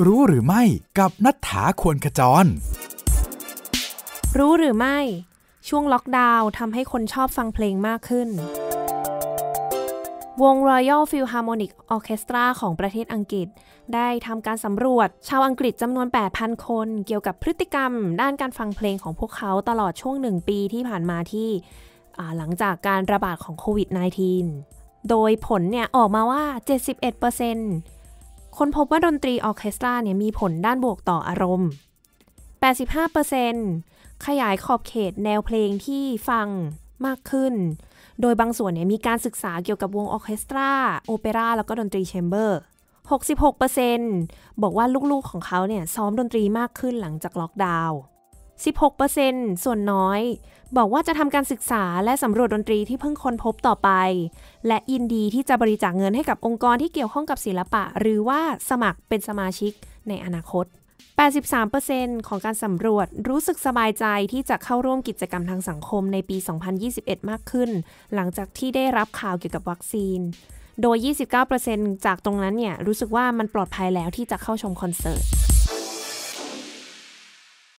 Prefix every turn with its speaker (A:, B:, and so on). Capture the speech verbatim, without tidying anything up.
A: รู้หรือไม่กับณัฐฐา ควรขจร
B: รู้หรือไม่ช่วงล็อกดาวน์ทำให้คนชอบฟังเพลงมากขึ้นวง Royal Philharmonic Orchestra ของประเทศอังกฤษได้ทำการสำรวจชาวอังกฤษจำนวน แปดพัน คนเกี่ยวกับพฤติกรรมด้านการฟังเพลงของพวกเขาตลอดช่วงหนึ่งปีที่ผ่านมาที่หลังจากการระบาดของโควิด สิบเก้า โดยผลเนี่ยออกมาว่า เจ็ดสิบเอ็ดเปอร์เซ็นต์ คนพบว่าดนตรีออร์เคสตราเนี่ยมีผลด้านบวกต่ออารมณ์ แปดสิบห้าเปอร์เซ็นต์ ขยายขอบเขตแนวเพลงที่ฟังมากขึ้นโดยบางส่วนเนี่ยมีการศึกษาเกี่ยวกับวงออร์เคสตราโอเปร่าแล้วก็ดนตรีแชมเบอร์ หกสิบหกเปอร์เซ็นต์ บอกว่าลูกๆของเขาเนี่ยซ้อมดนตรีมากขึ้นหลังจากล็อกดาวน์ สิบหกเปอร์เซ็นต์ ส่วนน้อยบอกว่าจะทำการศึกษาและสำรวจดนตรีที่เพิ่งค้นพบต่อไปและยินดีที่จะบริจาคเงินให้กับองค์กรที่เกี่ยวข้องกับศิลปะหรือว่าสมัครเป็นสมาชิกในอนาคตแปดสิบสามเปอร์เซ็นต์ ของการสำรวจรู้สึกสบายใจที่จะเข้าร่วมกิจกรรมทางสังคมในปี สองพันยี่สิบเอ็ด มากขึ้นหลังจากที่ได้รับข่าวเกี่ยวกับวัคซีนโดย ยี่สิบเก้าเปอร์เซ็นต์ จากตรงนั้นเนี่ยรู้สึกว่ามันปลอดภัยแล้วที่จะเข้าชมคอนเสิร์ต